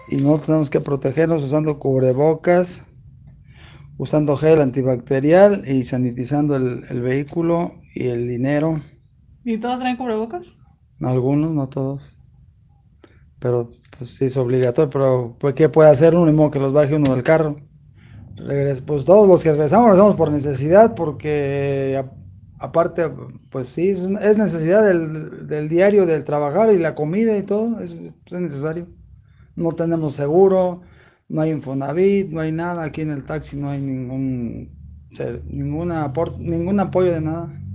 y no tenemos que protegernos usando cubrebocas, usando gel antibacterial y sanitizando el vehículo y el dinero. ¿Y todos traen cubrebocas? Algunos, no todos, pero pues sí es obligatorio. Pero pues, ¿qué puede hacer uno? Ni modo que los baje uno del carro. Pues todos los que regresamos por necesidad, porque aparte, pues sí, es necesidad del diario, del trabajar y la comida y todo, es necesario. No tenemos seguro, no hay Infonavit, no hay nada, aquí en el taxi no hay ningún apoyo de nada.